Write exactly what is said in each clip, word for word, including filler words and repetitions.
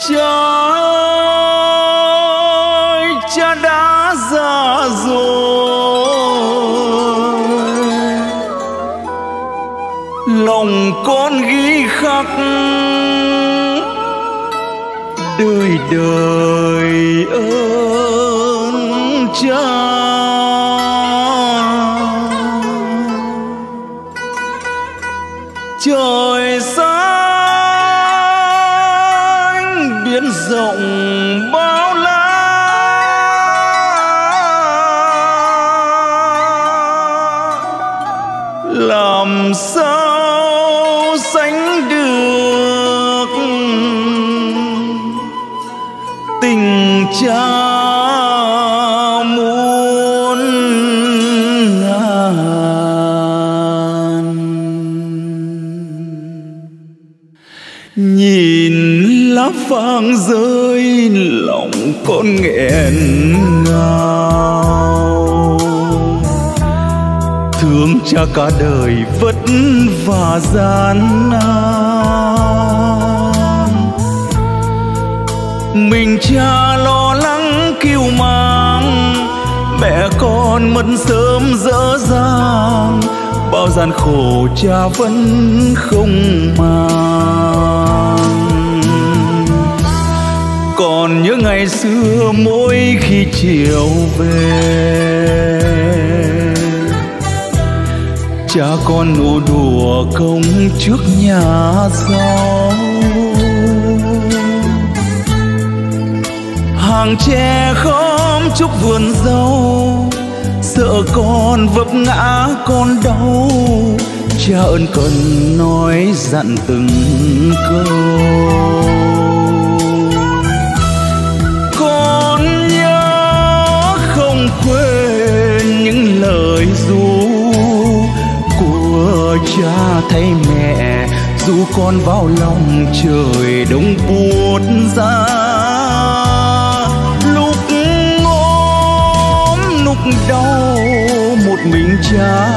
Cha ơi, cha đã già rồi, lòng con ghi khắc đời đời ơn cha. Trời xanh biển rộng bao la, làm sao sánh được tình cha muôn ngàn. Nhìn lá vàng rơi lòng con nghẹn ngào, thương cha cả đời vất vả gian nan. Mình cha lo lắng kiêu mang, mẹ con mất sớm dở dang, bao gian khổ cha vẫn không màng. Còn nhớ ngày xưa mỗi khi chiều về, cha con nụ đùa công trước nhà giàu. Hàng tre khóm chúc vườn dâu, sợ con vấp ngã con đau, cha ơn cần nói dặn từng câu. Con nhớ không quên những lời ru của cha thay mẹ, dù con vào lòng trời đông buốt giá. Lúc ốm lúc đau một mình cha,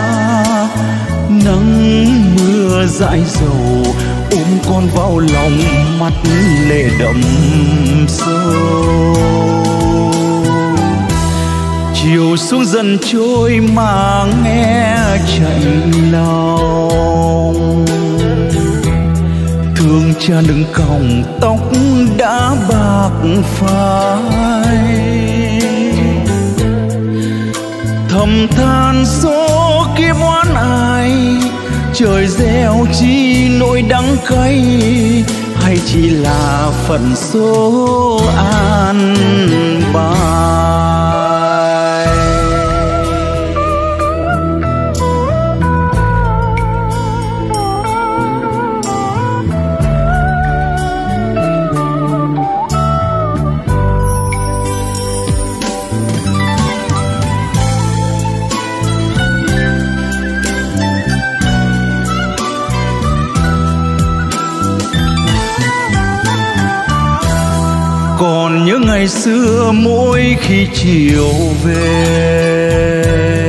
nắng mưa dãi dầu ôm con vào lòng, mắt lệ đậm sâu. Chiều xuống dần trôi mà nghe chạnh lòng, thương cha lưng còng tóc đã bạc phai. Thầm than số kiếp oán ai, trời gieo chi nỗi đắng cay, hay chỉ là phận số an bài. Còn nhớ ngày xưa mỗi khi chiều về,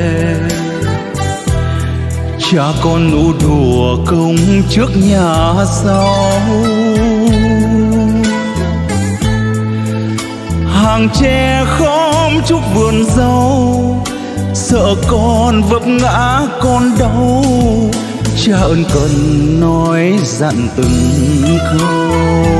cha con nụ đùa công trước nhà sau. Hàng tre khóm chúc vườn dâu, sợ con vấp ngã con đau, cha ơn cần nói dặn từng câu.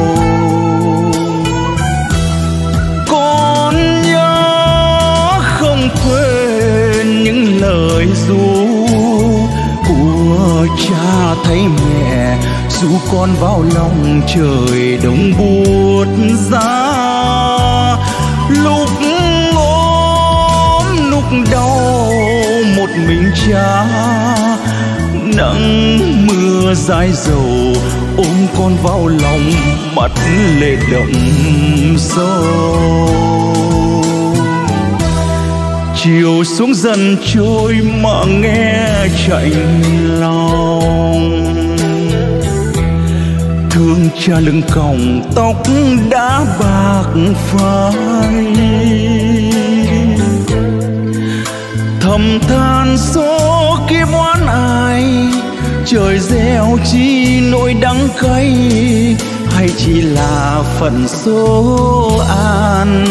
Quên những lời ru của cha thấy mẹ, dù con vào lòng trời đông buốt giá. Lúc ốm lúc đau một mình cha, nắng mưa dãi dầu ôm con vào lòng, mắt lệ đậm sâu. Chiều xuống dần trôi mà nghe chạnh lòng, thương cha lưng còng tóc đã bạc phai. Thầm than số kiếp oán ai, trời gieo chi nỗi đắng cay, hay chỉ là phận số an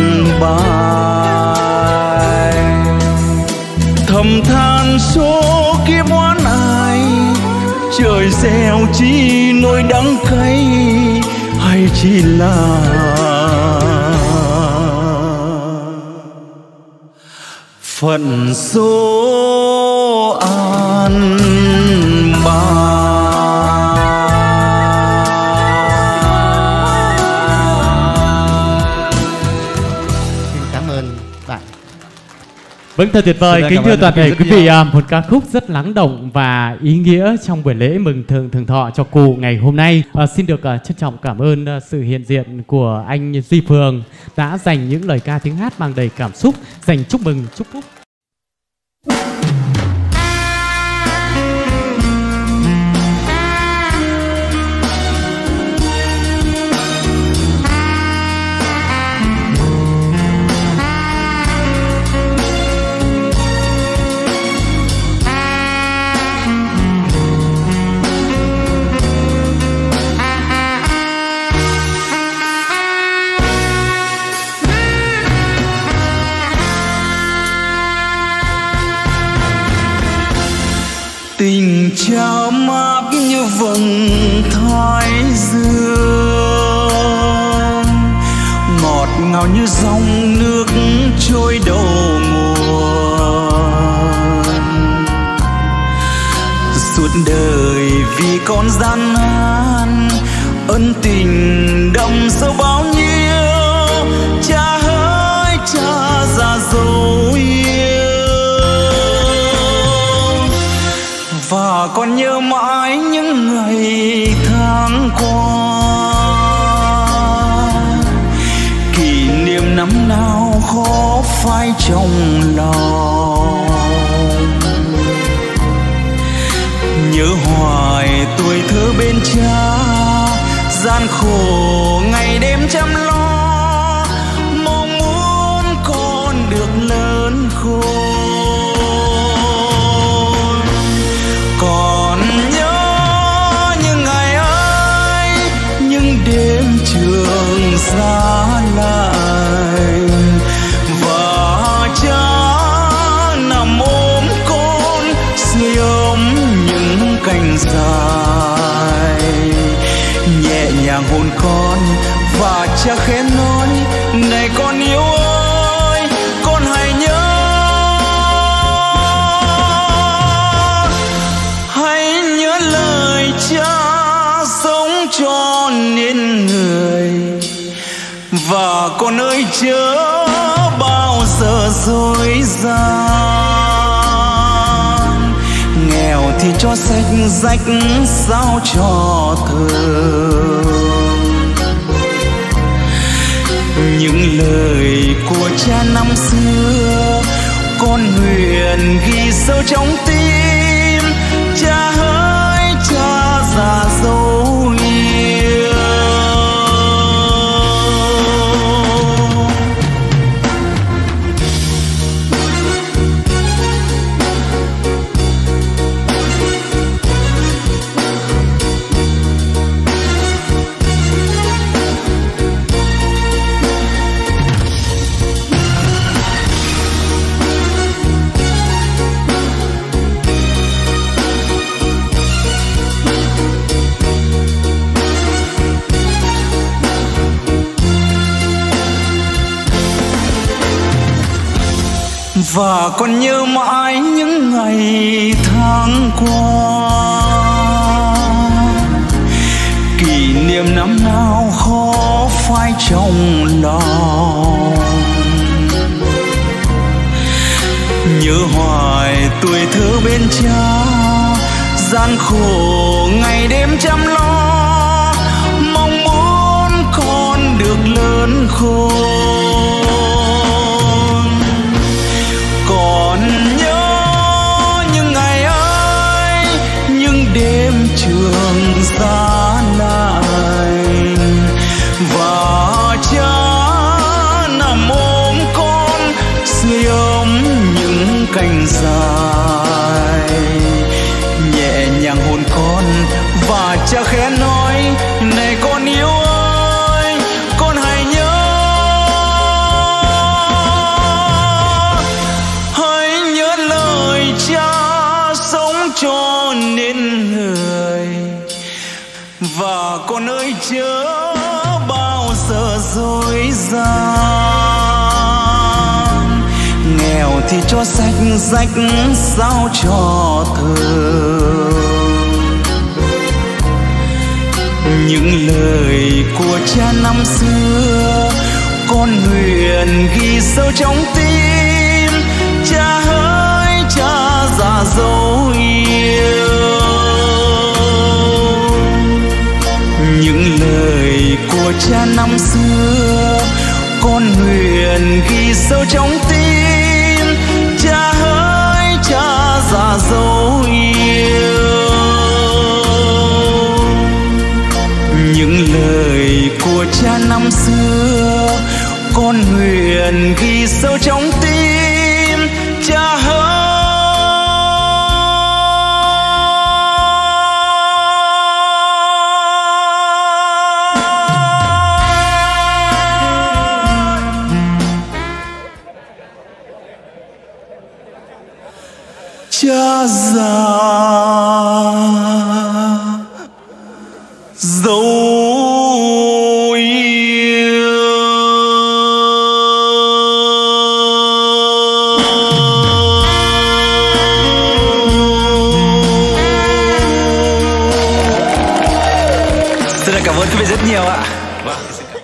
bài. Thầm than số kiếp oán ai, trời gieo chi nỗi đắng cay, hay chỉ là phận số an bài. Vâng, thật tuyệt vời. Kính thưa toàn thể quý vị, một ca khúc rất lắng động và ý nghĩa trong buổi lễ mừng thượng thường thọ cho cụ ngày hôm nay. À, xin được uh, trân trọng cảm ơn uh, sự hiện diện của anh Duy Phường đã dành những lời ca tiếng hát mang đầy cảm xúc, dành chúc mừng chúc phúc. Tình cha mát như vầng thái dương, ngọt ngào như dòng nước trôi đầu nguồn. Suốt đời vì con gian nan, ân tình đậm sâu bao nhiêu. Cha hỡi cha già dấu và còn nhớ mãi những ngày tháng qua. Kỷ niệm năm nào khó phai trong lòng, nhớ hoài tuổi thơ bên cha, gian khổ ngày đêm chăm lo, mong muốn con được lớn khôn. Còn nhớ những ngày ấy, những đêm trường xa lại, và cha nằm ôm con sưởi ấm những cành dài, nhẹ nhàng hôn con và cha khẽ nói: này con yêu ơi, con hãy nhớ, cha sống cho nên người. Và con ơi chớ bao giờ dối gian, nghèo thì cho sách rách sao cho thường. Những lời của cha năm xưa con nguyện ghi sâu trong tim. Cha hỡi cha già dấu yêu. Và còn nhớ mãi những ngày tháng qua, kỷ niệm năm nào khó phai trong lòng. Nhớ hoài tuổi thơ bên cha, gian khổ ngày đêm chăm lo, mong muốn con được lớn khôn. Còn nhớ những ngày ấy, những đêm trường xa lại, và cha nằm ôm con sưởi ấm những cành dài, nhẹ nhàng hôn con và cha khẽ nói cho nên người. Và con ơi chớ bao giờ dối gian, nghèo thì cho sách rách sao cho thơ. Những lời của cha năm xưa con nguyện ghi sâu trong tim. Cha hỡi cha già dấu yêu, những lời của cha năm xưa con nguyện ghi sâu trong tim. Cha hỡi cha già dấu yêu, những lời của cha năm xưa con nguyện ghi sâu trong tim. Cha hỡi cha già dấu rất nhiều ạ. Vâng.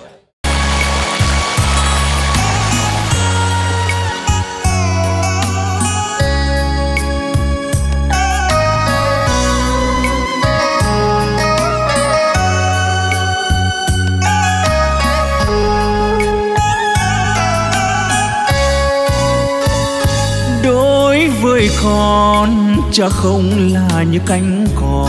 Đối với con, cha không là như cánh cò,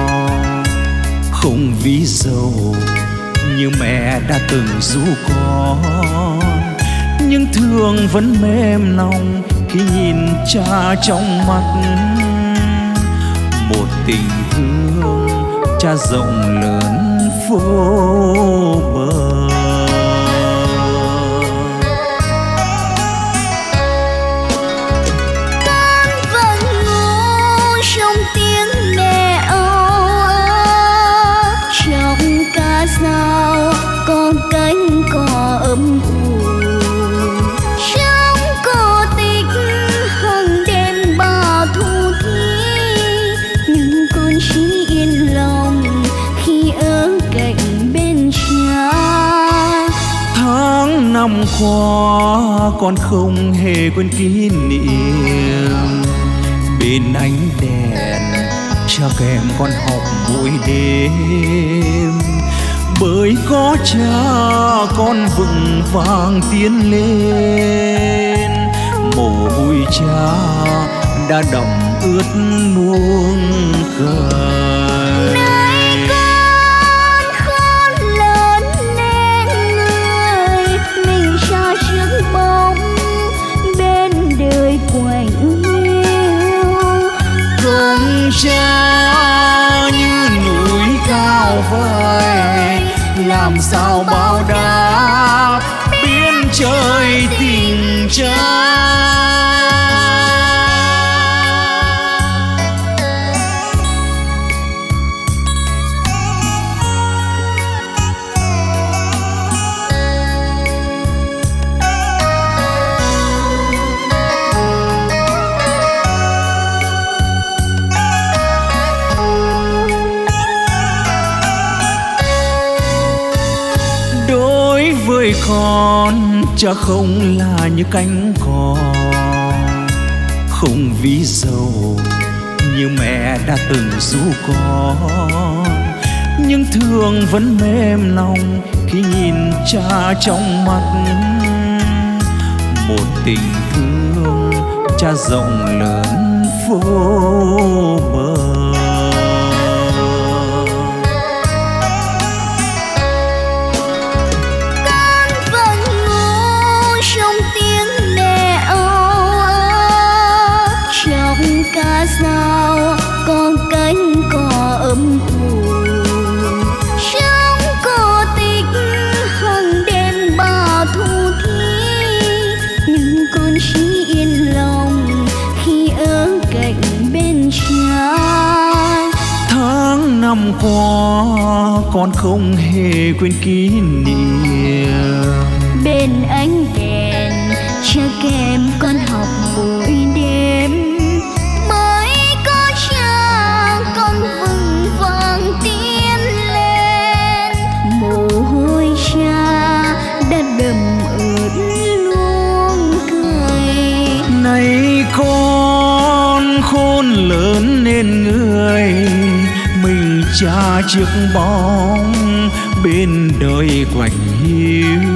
không ví dầu như mẹ đã từng ru con, nhưng thương vẫn mềm lòng khi nhìn cha trong mắt. Một tình thương cha rộng lớn vô bờ. Sao con cánh cò ấm buồn trong cô tịch hằng đêm bao thu thi, nhưng con chỉ yên lòng khi ở cạnh bên cha. Tháng năm qua con không hề quên kỷ niệm, bên ánh đèn cha kèm con học mỗi đêm. Bởi có cha con vững vàng tiến lên, mồ hôi cha đã đậm ướt nuông cờ. Nay con khôn lớn nên người mình cha trước bóng bên đời quạnh hiu. Công cha như núi cao vời, làm sao báo đáp biến trời tình cha. Với con, cha không là như cánh cò, không ví dầu như mẹ đã từng ru con, nhưng thương vẫn mềm lòng khi nhìn cha trong mắt. Một tình thương cha rộng lớn vô bờ. Sao con cánh cò ấm buồn trong cô tịch hằng đêm bao thu thi, nhưng con chỉ yên lòng khi ở cạnh bên cha. năm qua con không hề quên kỷ niệm. Bên ánh đèn cha kèm con học buổi đêm, mới có cha con vững vàng tiến lên. Mồ hôi cha đã đầm ướt luôn cười. Nay con khôn lớn nên người, mình cha chiếc bóng bên đời quạnh hiu.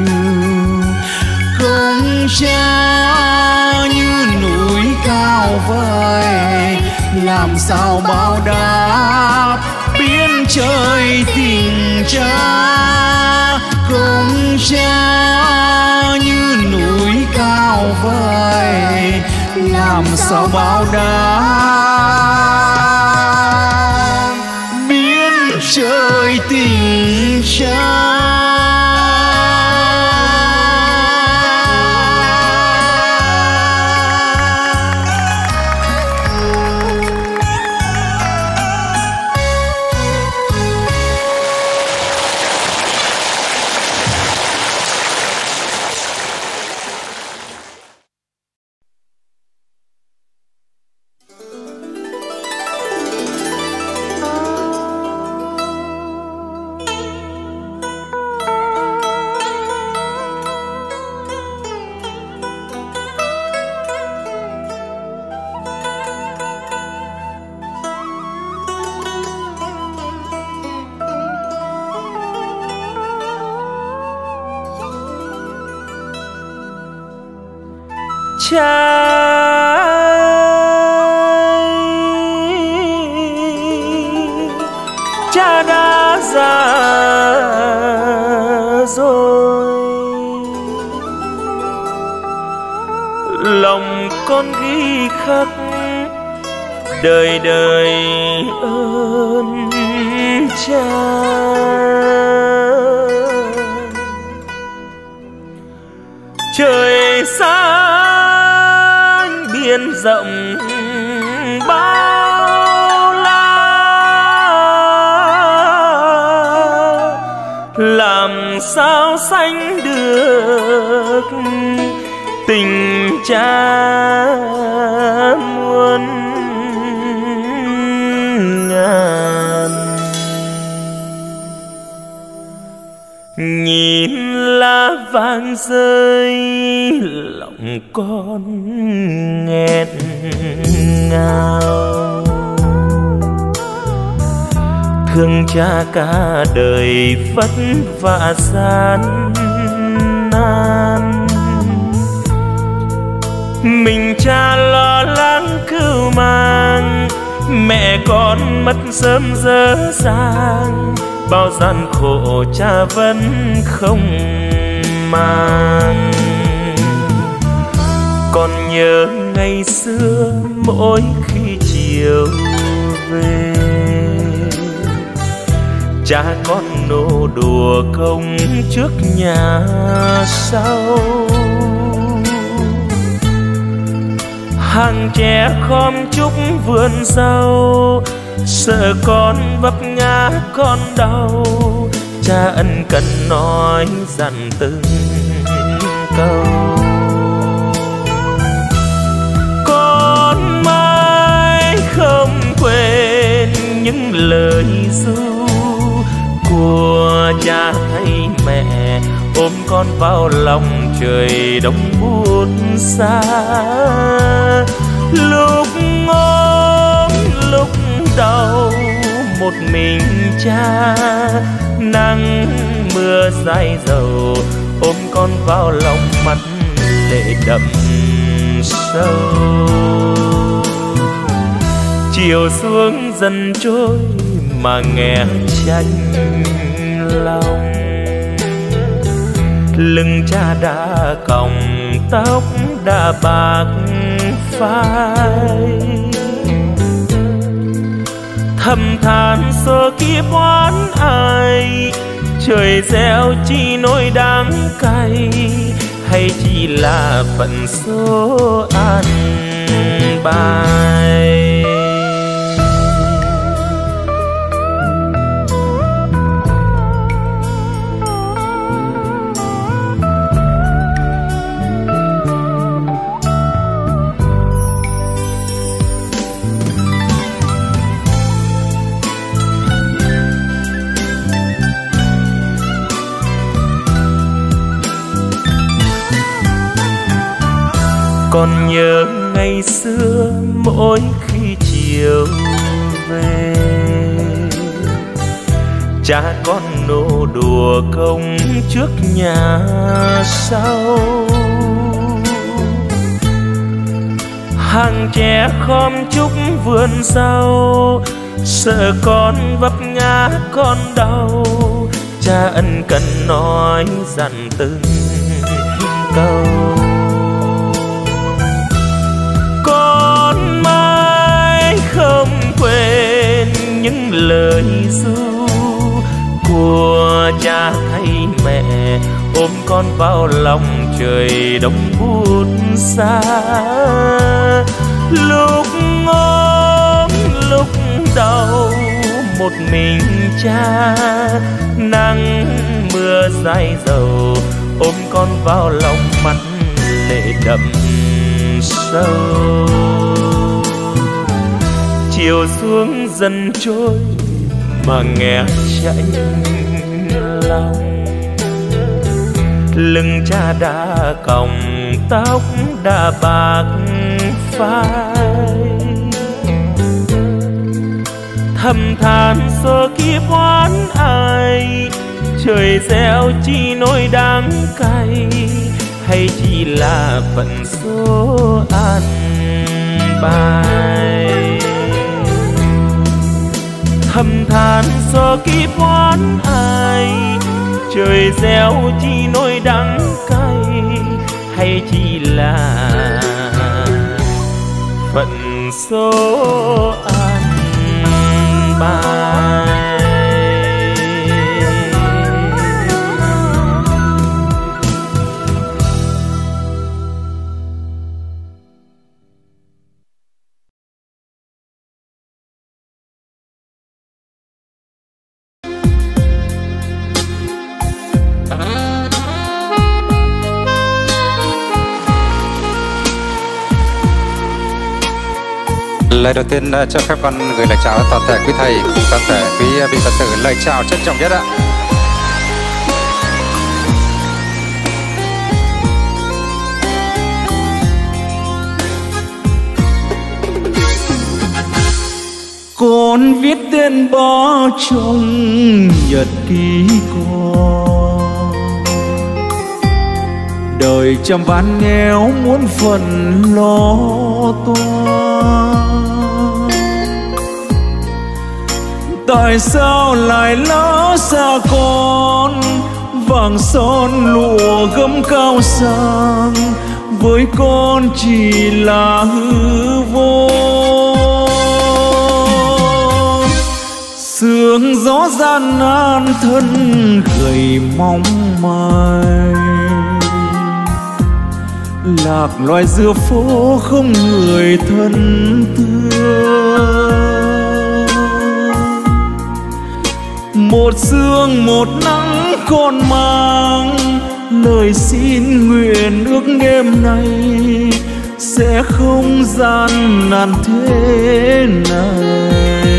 Công cha như núi cao vời, làm sao báo đáp biến trời tình cha. Công cha như núi cao vời, làm sao báo đáp biến trời tình cha. Cha cha đã già rồi, lòng con ghi khắc đời đời ơn cha. Trời xanh biển rộng bao la, làm sao sánh được tình cha muôn ngàn. Nhìn lá vàng rơi lòng con nghẹn ngào, thương cha cả đời vất vả gian nan. Mình cha lo lắng cưu mang, mẹ con mất sớm dở dàng, bao gian khổ cha vẫn không mang. Còn nhớ ngày xưa mỗi khi chiều về, cha con nô đùa công trước nhà sau. Hàng tre khom chúc vườn rau, sợ con vấp ngã con đau, cha ân cần nói dặn từng câu. Con mãi không quên những lời ru của cha hay mẹ, ôm con vào lòng trời đông buốt xa. Lúc ốm lúc đau một mình cha, nắng mưa dài dầu ôm con vào lòng mắt lệ đậm sâu. Chiều xuống dần trôi mà nghe chạnh lòng, lưng cha đã còng tóc đã bạc phai. Thầm than số kiếp oán ai, trời gieo chi nỗi đắng cay, hay chỉ là phận số an bài. Còn nhớ ngày xưa mỗi khi chiều về, cha con nô đùa công trước nhà sau. Hàng tre khom chúc vườn sau, sợ con vấp ngã con đau. Cha ân cần nói dặn từng câu. Con mãi không quên những lời ru của cha hay mẹ, ôm con vào lòng trời đông bút xa. Lúc ốm lúc đau một mình cha, nắng mưa dài dầu ôm con vào lòng mắt lệ đậm sâu. Chiều xuống dần trôi mà nghe chạnh lòng, lưng cha đã còng tóc đã bạc phai. Thầm than số kiếp oán ai, trời gieo chi nỗi đắng cay, hay chỉ là phận số an bài. Thầm than số kiếp oán ai, trời gieo chi nỗi đắng cay, hay chỉ là phận số an bài. Lời đầu tiên cho phép con gửi lời chào toàn thể quý thầy, toàn thể quý vị Phật tử, lời chào trân trọng nhất ạ. Con viết tên bó trong nhật ký con, đời trăm vạn nghèo muốn phần lo toan. Tại sao lại lỡ xa con, vàng son lụa gấm cao sang, với con chỉ là hư vô. Sương gió gian nan thân gầy mong manh, lạc loài giữa phố không người thân thương. Một sương một nắng con mang, lời xin nguyện ước đêm nay sẽ không gian nan thế này.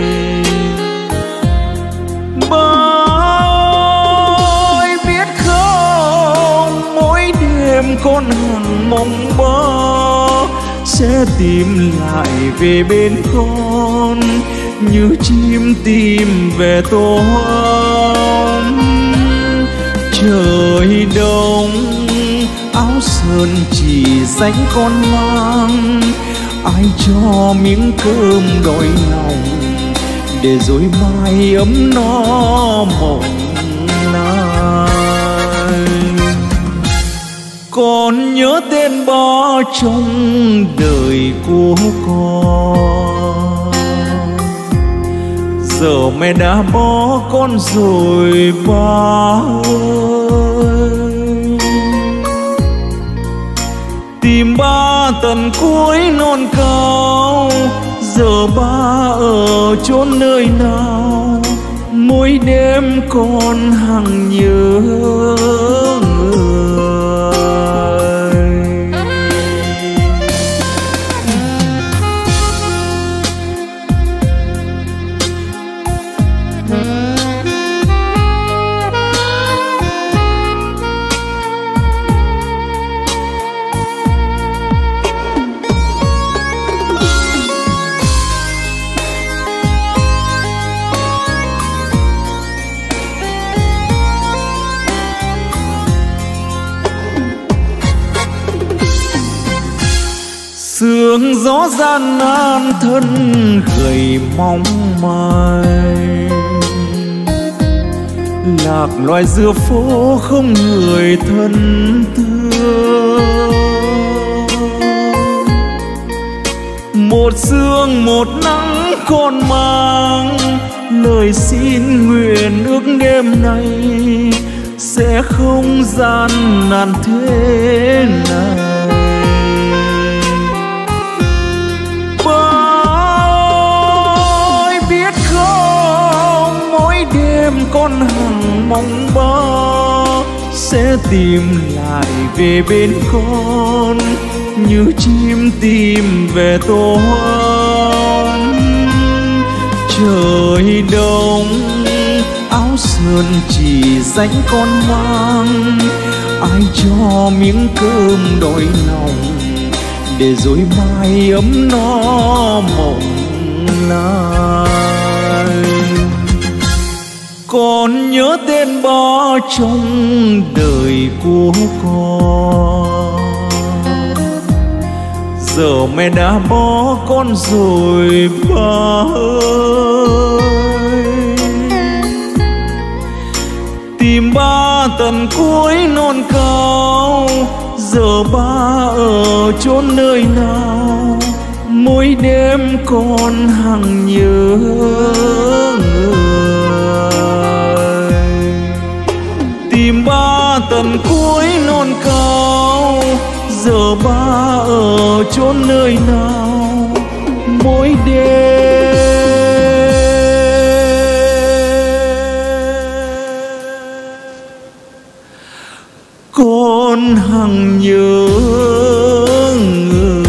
Bởi biết không, mỗi đêm con hằng mong bơ sẽ tìm lại về bên con, như chim tìm về tổ ấm. Trời đông áo sơn chỉ dành con mang, ai cho miếng cơm đói lòng, để rồi mai ấm no mộng nay. Con nhớ tên bó trong đời của con, giờ mẹ đã bỏ con rồi ba ơi. Tìm ba tận cuối non cao, giờ ba ở chốn nơi nào, mỗi đêm con hằng nhớ người. sương gió gian nan thân gầy mong manh, lạc loài giữa phố không người thân thương. Một sương một nắng còn mang lời xin nguyện ước đêm nay sẽ không gian nan thế này. Bởi biết không, mỗi đêm con hằng mong bao sẽ tìm lại về bên con như chim tìm về tổ hoan. Trời đông áo sườn chỉ dành con mang, ai cho miếng cơm đôi lòng để rồi mai ấm no mộng lại. Con nhớ tên ba trong đời của con, giờ mẹ đã bỏ con rồi ba ơi. Tìm ba tận cuối non cao, giờ ba ở chốn nơi nào, mỗi đêm con hằng nhớ người. Tìm ba tận cuối non cao, giờ ba ở chốn nơi nào, mỗi đêm con hằng nhớ người.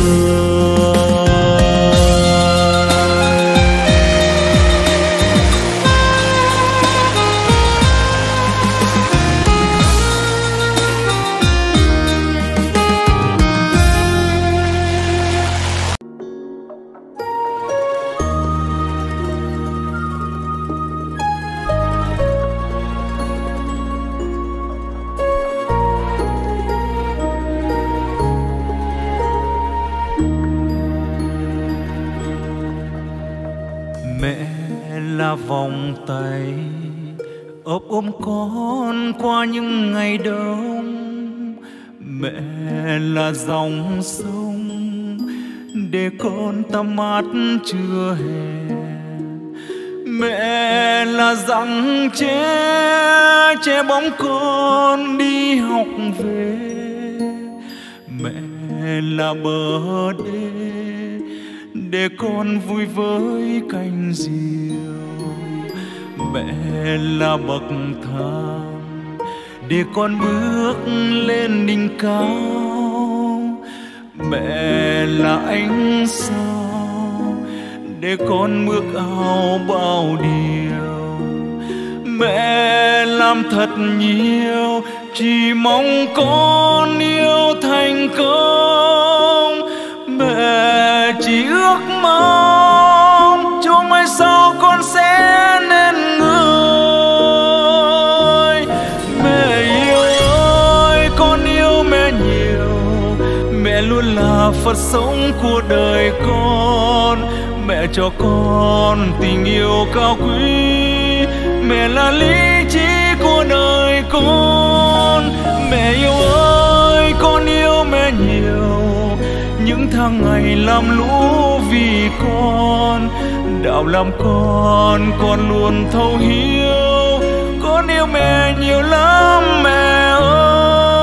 Vòng tay ôm ôm con qua những ngày đông, mẹ là dòng sông để con tắm mát trưa hè, mẹ là giăng che che bóng con đi học về, mẹ là bờ đê để con vui với cành diều, mẹ là bậc thang để con bước lên đỉnh cao, mẹ là ánh sao để con bước ao bao điều, mẹ làm thật nhiều chỉ mong con yêu thành công, mẹ chỉ ước mong cho mai sau con sẽ nên người. Mẹ yêu ơi, con yêu mẹ nhiều, mẹ luôn là Phật sống của đời con, mẹ cho con tình yêu cao quý, mẹ là lý trí của đời con. Mẹ yêu ơi, con yêu mẹ nhiều, những tháng ngày lam lũ vì con, đạo làm con, con luôn thấu hiểu, con yêu mẹ nhiều lắm mẹ ơi.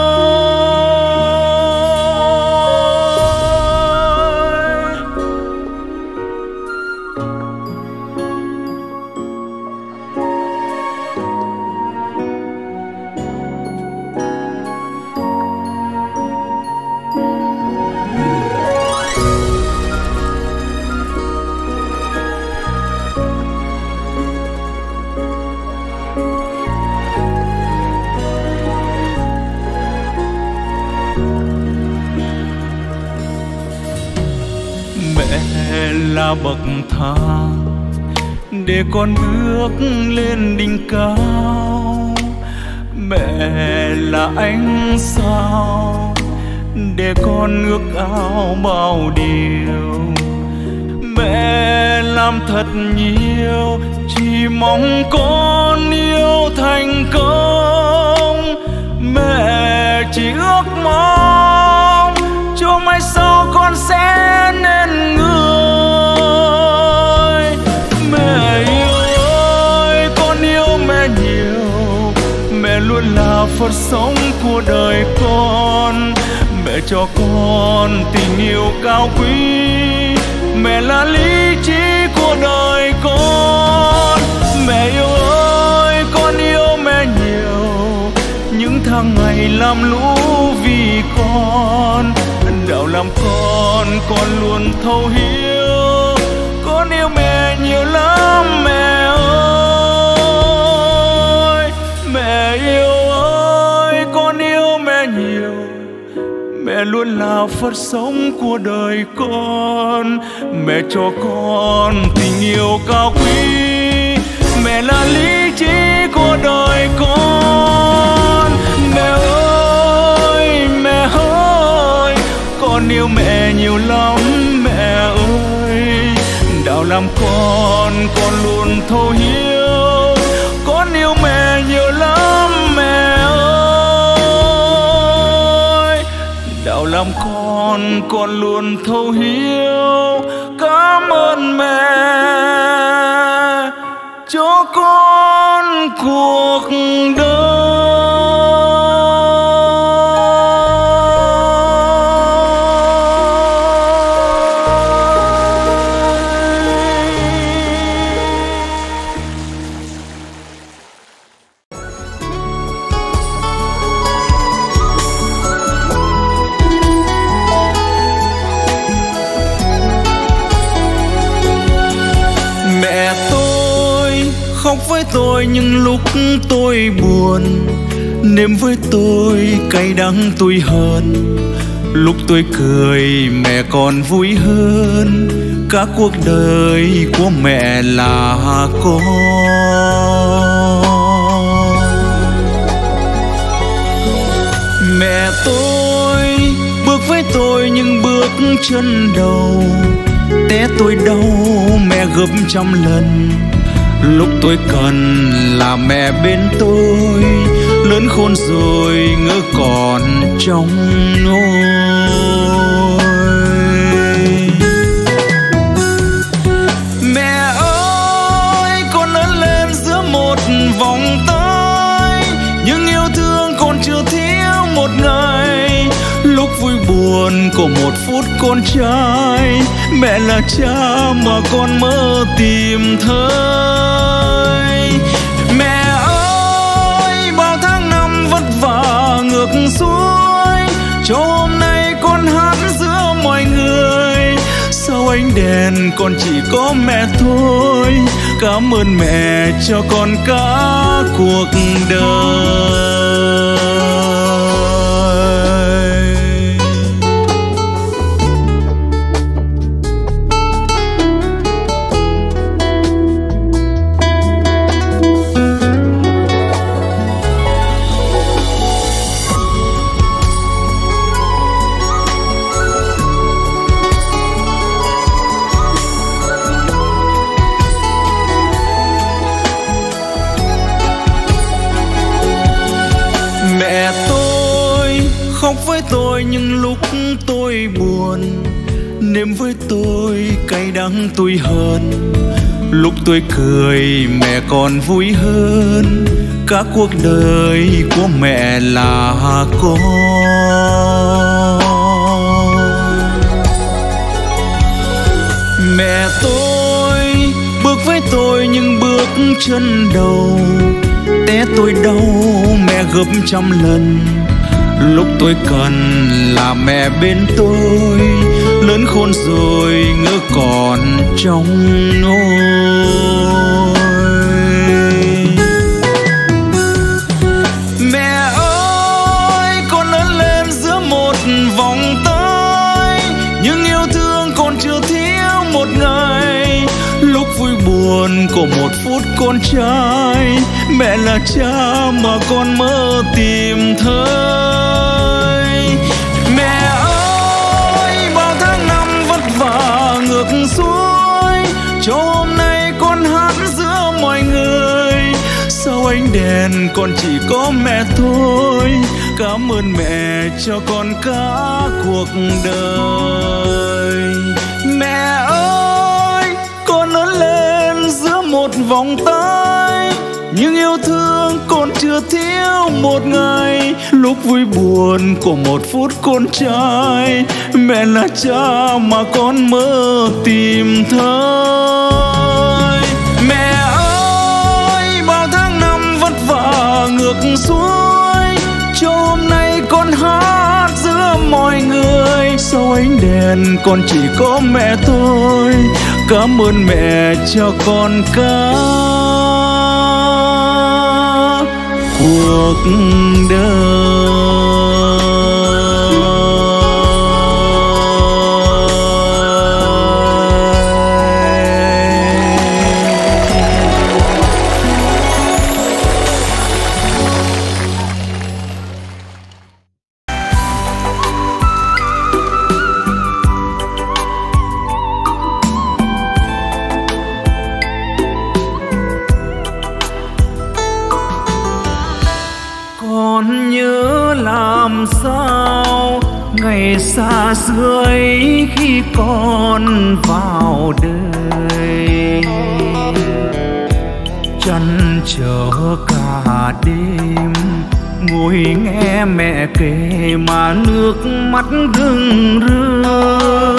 Là bậc thang để con bước lên đỉnh cao, mẹ là ánh sao để con ước ao bao điều. Mẹ làm thật nhiều chỉ mong con yêu thành công. Mẹ chỉ ước mong cho mai sau con sẽ nên người. Mẹ yêu ơi, con yêu mẹ nhiều. Mẹ luôn là Phật sống của đời con. Mẹ cho con tình yêu cao quý. Mẹ là lý trí của đời con. Mẹ yêu ơi, con yêu mẹ nhiều. Những tháng ngày làm lũ vì con. Đạo làm con, con luôn thấu hiểu. Con yêu mẹ nhiều lắm mẹ ơi. Mẹ yêu ơi, con yêu mẹ nhiều. Mẹ luôn là Phật sống của đời con. Mẹ cho con tình yêu cao quý. Mẹ là lý trí của đời con. Mẹ ơi, mẹ ơi, con yêu mẹ nhiều lắm mẹ ơi. Đạo làm con, con luôn thấu hiểu. Con yêu mẹ nhiều lắm mẹ ơi. Đạo làm con, con luôn thấu hiểu. Cảm ơn mẹ cho con cuộc đời. Khóc với tôi những lúc tôi buồn, nếm với tôi cay đắng tôi hơn. Lúc tôi cười mẹ còn vui hơn. Cả cuộc đời của mẹ là con. Mẹ tôi bước với tôi những bước chân đầu. Té tôi đau mẹ gấp trăm lần. Lúc tôi cần là mẹ bên tôi. Lớn khôn rồi ngỡ còn trong nôi. Mẹ ơi, con lớn lên giữa một vòng tay. Nhưng yêu thương con chưa thiếu một ngày. Lúc vui buồn có một phút con trai. Mẹ là cha mà con mơ tìm thấy. Mẹ ơi, bao tháng năm vất vả ngược xuôi, cho hôm nay con hát giữa mọi người. Sau ánh đèn con chỉ có mẹ thôi. Cảm ơn mẹ cho con cả cuộc đời. Khóc với tôi những lúc tôi buồn, nếm với tôi cay đắng tôi hơn. Lúc tôi cười mẹ còn vui hơn. Cả cuộc đời của mẹ là con. Mẹ tôi bước với tôi những bước chân đầu. Té tôi đau mẹ gấp trăm lần. Lúc tôi cần là mẹ bên tôi. Lớn khôn rồi ngỡ còn trong nôi. Mẹ ơi, con lớn lên giữa một vòng tay. Nhưng yêu thương con chưa thiếu một ngày. Lúc vui buồn có một phút con trai. Mẹ là cha mà con mơ tìm thấy. Mẹ ánh đèn con chỉ có mẹ thôi. Cảm ơn mẹ cho con cả cuộc đời. Mẹ ơi, con lớn lên giữa một vòng tay, nhưng yêu thương con chưa thiếu một ngày. Lúc vui buồn của một phút con trai, mẹ là cha mà con mơ tìm thấy. Mẹ ơi, bao tháng năm vất vả ngược xuôi, cho hôm nay con hát giữa mọi người. Sau ánh đèn con chỉ có mẹ thôi. Cảm ơn mẹ cho con cả cuộc đời. Con nhớ làm sao ngày xa xưa ấy khi con vào đời, chăn trở cả đêm ngồi nghe mẹ kể mà nước mắt rưng rưng.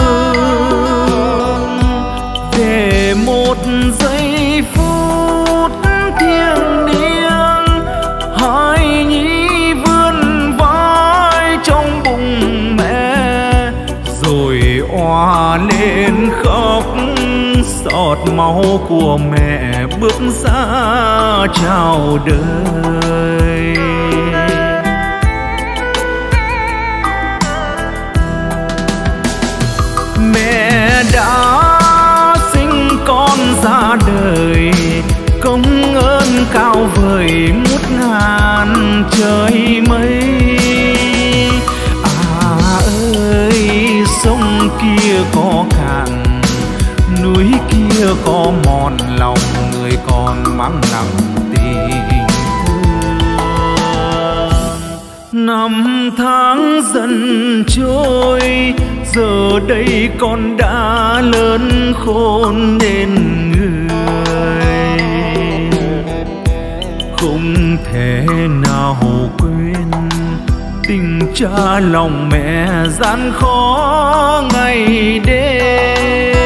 Về một giây phút thiêng liêng, hãy nhí vươn vai trong bụng mẹ, rồi òa lên khóc. Giọt máu của mẹ bước ra chào đời. Mẹ đã sinh con ra đời, công ơn cao vời ngút ngàn trời mây. À ơi, sông kia có cạn, núi kia có mòn lòng, người còn mang nặng tình thương. Năm tháng dần trôi, giờ đây con đã lớn khôn nên người, không thể nào quên tình cha lòng mẹ gian khó ngày đêm.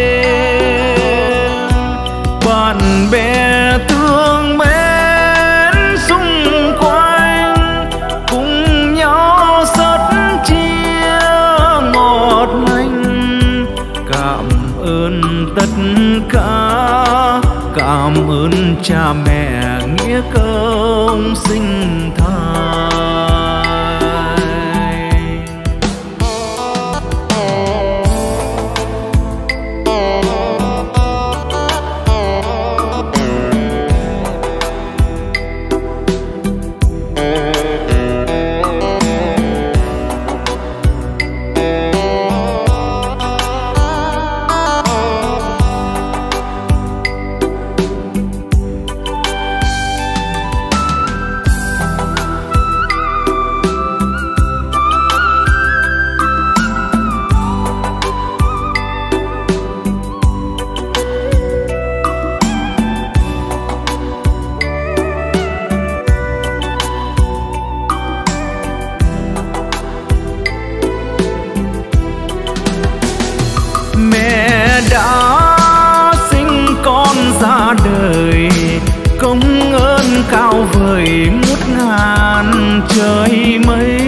Bạn bè thương mến xung quanh, cùng nhau sớt chia ngọt lành. Cảm ơn tất cả, cảm ơn cha mẹ nghĩa công sinh thành. Mẹ đã sinh con ra đời, công ơn cao vời ngút ngàn trời mây.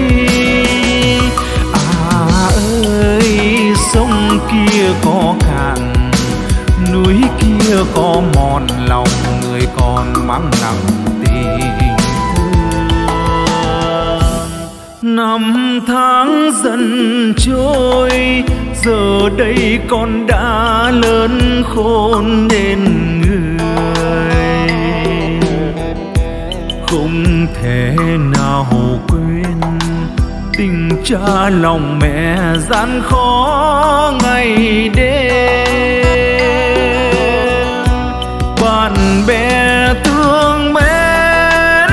À ơi, sông kia có cạn, núi kia có mòn lòng, người còn mang nặng tình thương. Năm tháng dần trôi, giờ đây con đã lớn khôn nên người, không thể nào quên tình cha lòng mẹ gian khó ngày đêm. Bạn bè thương mến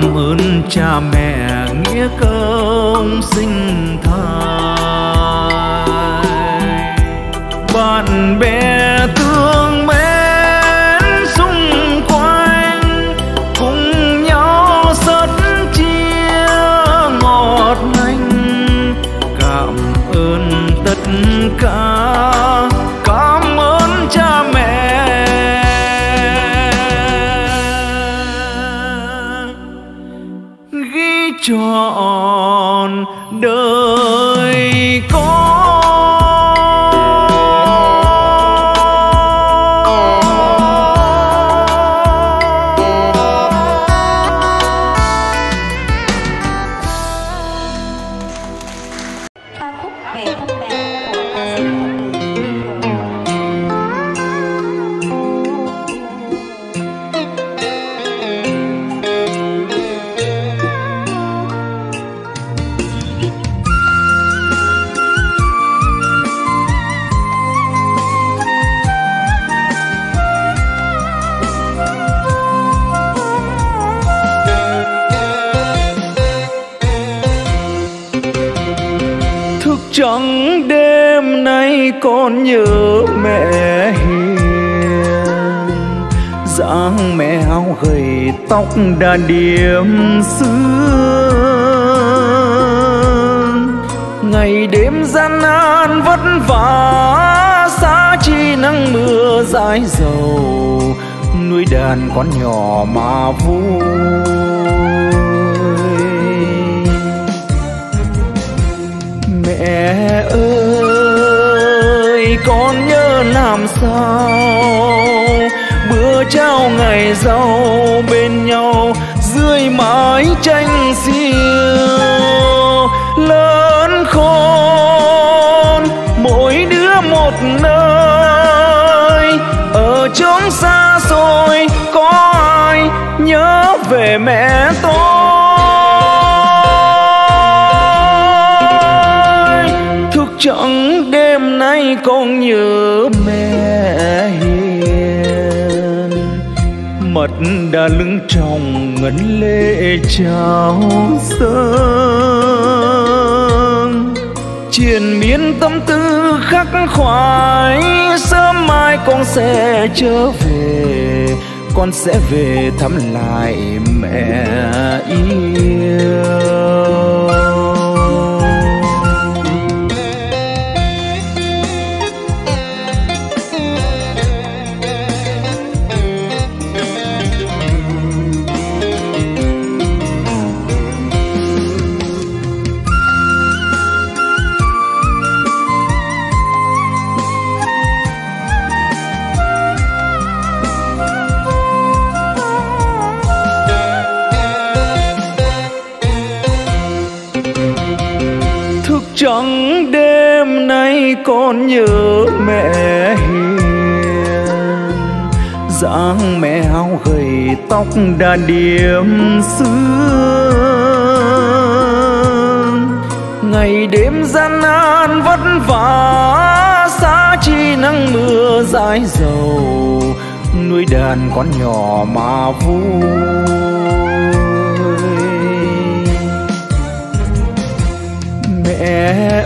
Cảm ơn cha mẹ nghĩa công sinh thành, bạn bè thương mến xung quanh, cùng nhau sớt chia ngọt ngành. Cảm ơn tất cả, cảm ơn cha mẹ ghi trọn đời con. Ca khúc Về Thăm Mẹ của ca sĩ Trắng đêm nay con nhớ mẹ hiền, dáng mẹ hao gầy tóc đã điểm sương. Ngày đêm gian nan vất vả, xa chi nắng mưa dãi dầu, nuôi đàn con nhỏ mà vui. Mẹ ơi, con nhớ làm sao bữa trao ngày giàu bên nhau dưới mái tranh xiêu. Lớn khôn mỗi đứa một nơi, ở chốn xa xôi có ai nhớ về mẹ tôi. Chẳng đêm nay con nhớ mẹ hiền, mật đã lưng tròng ngấn lệ trao sương. Triền miên tâm tư khắc khoải, sớm mai con sẽ trở về, con sẽ về thăm lại mẹ yêu. Trắng đêm nay con nhớ mẹ hiền, dáng mẹ hao gầy tóc đã điểm sương. Ngày đêm gian nan vất vả, xa chi nắng mưa dãi dầu, nuôi đàn con nhỏ mà vui. Mẹ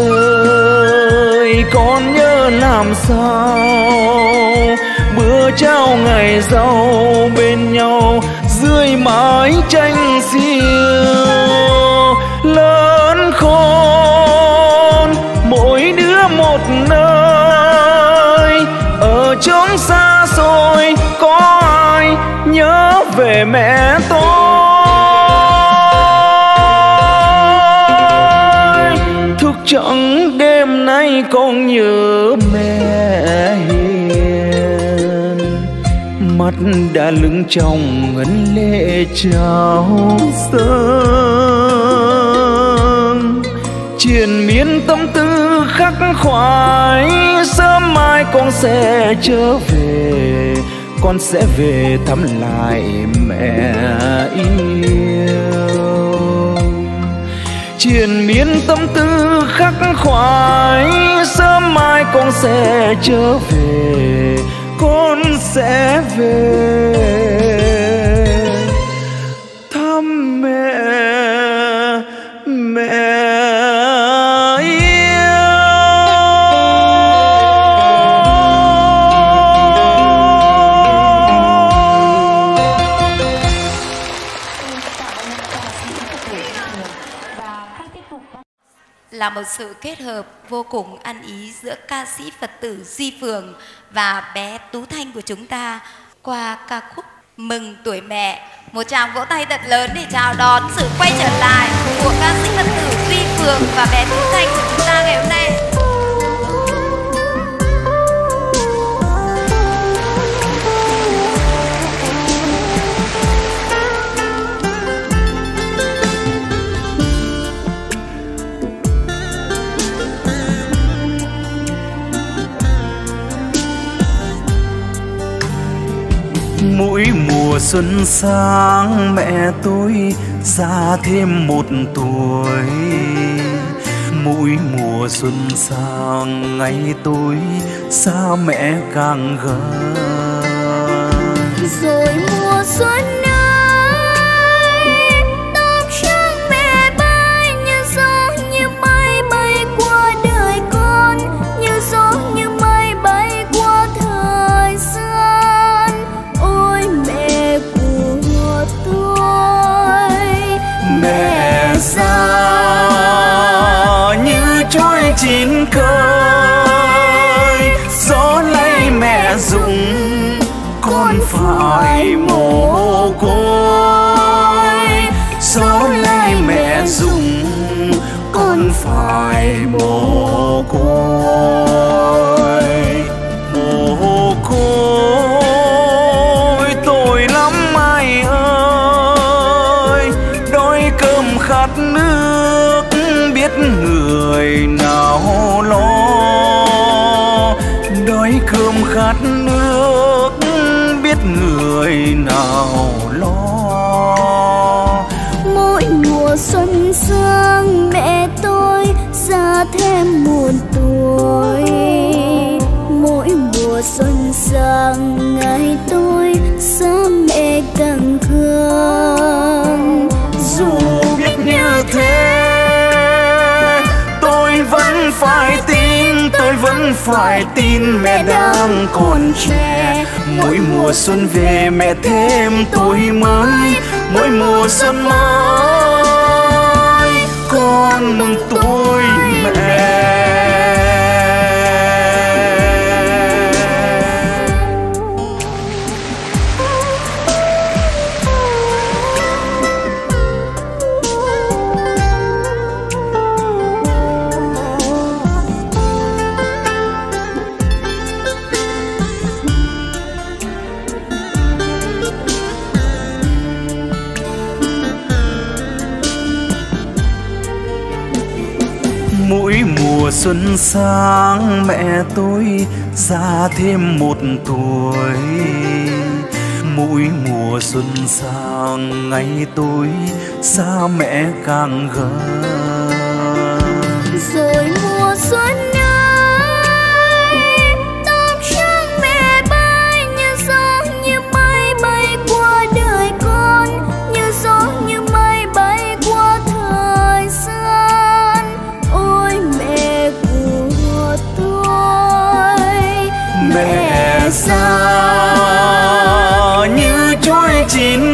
ơi, con nhớ làm sao bữa trao ngày giàu bên nhau dưới mái tranh xiêu. Lớn khôn mỗi đứa một nơi, ở chốn xa xôi có ai nhớ về mẹ tôi. Chẳng đêm nay con nhớ mẹ hiền, mắt đã lưng tròng ngấn lệ trao sương. Triền miên tâm tư khắc khoải, sớm mai con sẽ trở về, con sẽ về thăm lại mẹ yêu. Triền miên tâm tư khắc khoải, sớm mai con sẽ trở về, con sẽ về thăm mẹ mẹ là một sự kết hợp vô cùng ăn ý giữa ca sĩ Phật tử Duy Phường và bé Tú Thanh của chúng ta qua ca khúc Mừng Tuổi Mẹ. Một tràng vỗ tay thật lớn để chào đón sự quay trở lại của ca sĩ Phật tử Duy Phường và bé Tú Thanh của chúng ta ngày hôm nay. Mỗi mùa xuân sang mẹ tôi già thêm một tuổi. Mỗi mùa xuân sang ngày tôi xa mẹ càng gần. Rồi mùa xuân ơi, tóc trắng mẹ bay như gió như mây bay qua đời con, như gió như mây bay qua thời gian. Ôi mẹ của tôi, Mẹ già như trôi chín cơi, gió lay mẹ rụng con phải mồ côi. Gió lay mẹ rụng con phải mồ côi. Mồ côi tội lắm ai ơi, đói cơm khát nước biết người nào lo. Đói cơm khát nước biết người nào lo. mỗi mùa xuân sang mẹ tôi già thêm một tuổi. Mỗi mùa xuân sang ngày tôi xa mẹ càng gần. Dù biết như thế tôi vẫn phải tin, tôi vẫn phải tin mẹ đang còn trẻ. Mỗi mùa xuân về mẹ thêm tuổi mới, mỗi mùa xuân mới con mừng tuổi mẹ. Mỗi mùa xuân sang mẹ tôi già thêm một tuổi. Mỗi mùa xuân sang ngày tôi xa mẹ càng gần. Rồi mùa xuân ơi, tóc trắng mẹ bay như gió như mây bay qua đời con, như gió như mây bay qua thời gian. Ôi mẹ của tôi, Mẹ già như trôi chín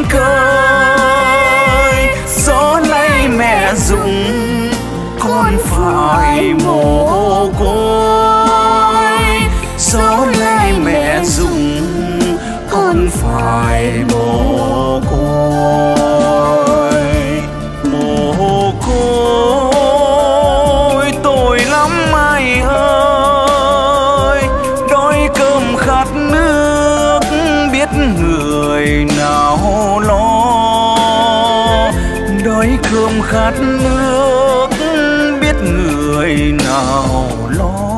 cơi, gió lay mẹ rụng con phải mồ côi. Gió lay mẹ rụng con phải mồ côi. Mồ côi tội lắm ai ơi, đói cơm khát nước biết người nào lo. Đói cơm khát nước biết người nào lo.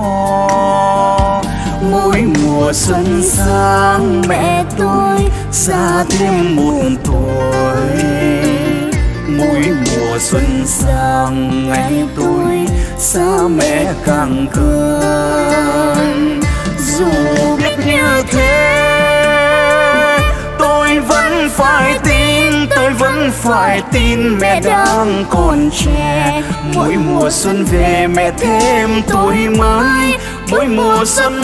Mỗi mùa xuân sang mẹ tôi già thêm một tuổi. Mỗi mùa xuân sang ngày tôi xa mẹ càng gần. Dù biết như thế tôi vẫn phải tin, tôi vẫn vẫn phải tin mẹ đang còn trẻ. Mỗi mùa xuân về mẹ thêm tuổi mới, mỗi mùa xuân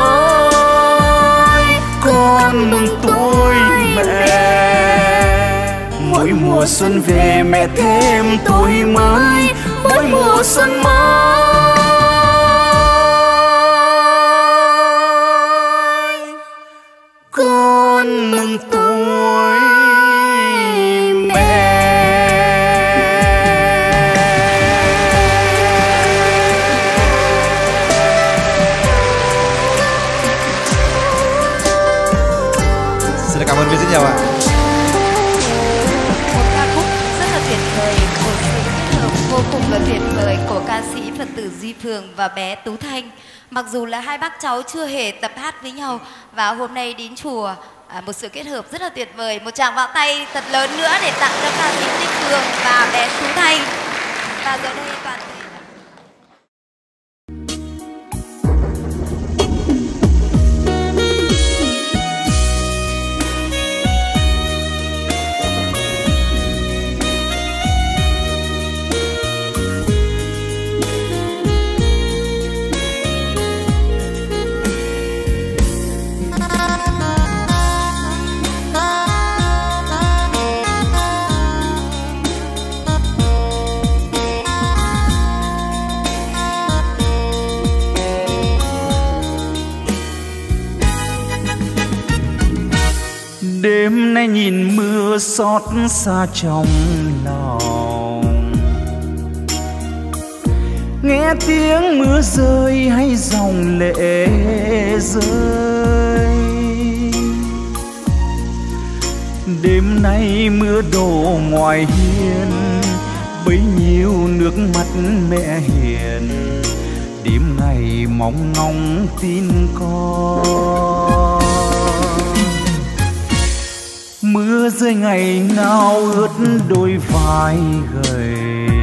mới con mừng tuổi mẹ. Mỗi mùa xuân về mẹ thêm tuổi mới, mỗi mùa xuân mới con mừng tuổi mẹ. Xin cảm ơn quý rất nhiều ạ. Một ca khúc rất là tuyệt vời, một sự kết hợp vô cùng là tuyệt vời của ca sĩ Phật tử Duy Phường và bé Tú Thanh. Mặc dù là hai bác cháu chưa hề tập hát với nhau và hôm nay đến chùa, à, một sự kết hợp rất là tuyệt vời. Một tràng vỗ tay thật lớn nữa để tặng cho ca sĩ Duy Phường và bé Tú Thanh. Và giờ đây toàn thể đêm nay nhìn mưa xót xa trong lòng, nghe tiếng mưa rơi hay dòng lệ rơi. Đêm nay mưa đổ ngoài hiên, bấy nhiêu nước mắt mẹ hiền. Đêm ngày mong ngóng tin con, mưa rơi ngày nào ướt đôi vai gầy.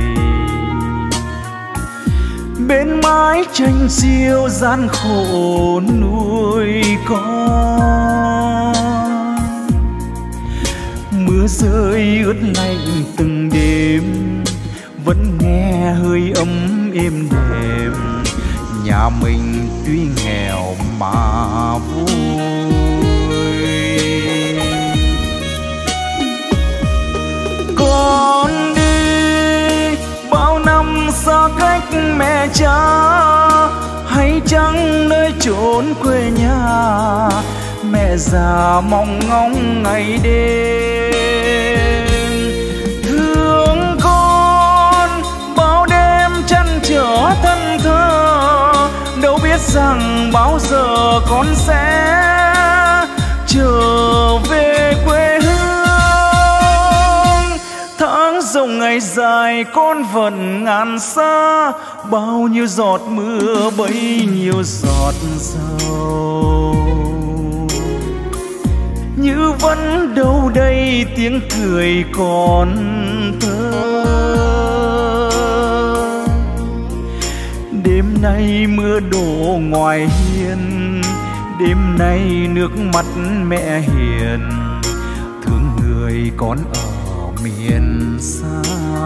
Bên mái tranh xiêu gian khổ nuôi con. Mưa rơi ướt lạnh từng đêm, vẫn nghe hơi ấm êm đềm. Nhà mình tuy nghèo mà vui. Con đi bao năm xa cách mẹ cha, hay chăng nơi chốn quê nhà. Mẹ già mong ngóng ngày đêm, thương con bao đêm chăn trở thân thơ. Đâu biết rằng bao giờ con sẽ trở về quê hương. Tháng rồng ngày dài con vẫn ngàn xa, bao nhiêu giọt mưa bấy nhiêu giọt dầu. Như vẫn đâu đây tiếng cười còn thơ. Đêm nay mưa đổ ngoài hiên, đêm nay nước mắt mẹ hiền. Thương người con ở miền xa.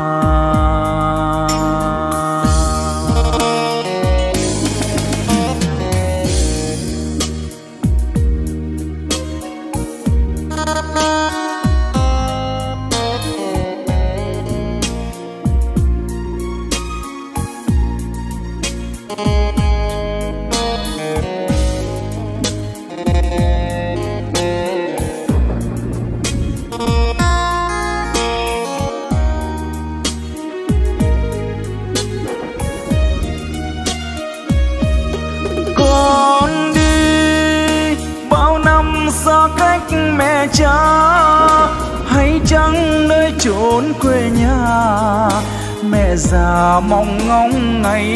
Mẹ cha hay chăng nơi chốn quê nhà. Mẹ già mong ngóng ngày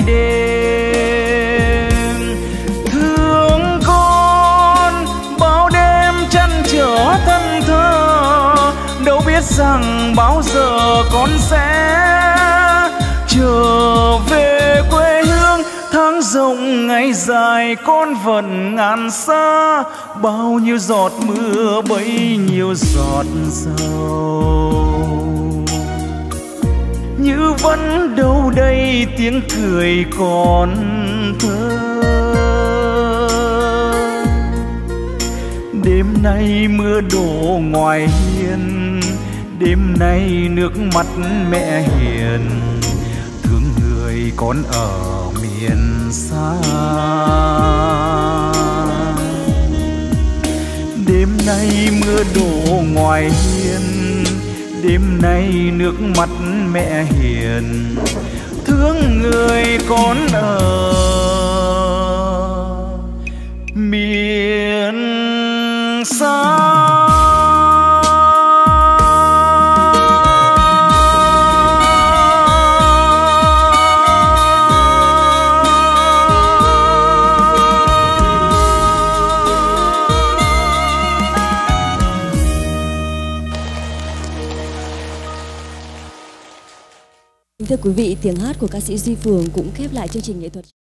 đêm, thương con bao đêm chăn trở thân thơ. Đâu biết rằng bao giờ con sẽ trở về quê hương. Tháng rồng ngày dài con vẫn ngàn xa, bao nhiêu giọt mưa bấy nhiêu giọt dầu. như vẫn đâu đây tiếng cười còn thơ. Đêm nay mưa đổ ngoài hiên, đêm nay nước mắt mẹ hiền, thương người con ở miền xa. Đêm nay mưa đổ ngoài hiên, đêm nay nước mắt mẹ hiền, thương người con ở miền xa. Thưa quý vị, tiếng hát của ca sĩ Duy Phường cũng khép lại chương trình nghệ thuật.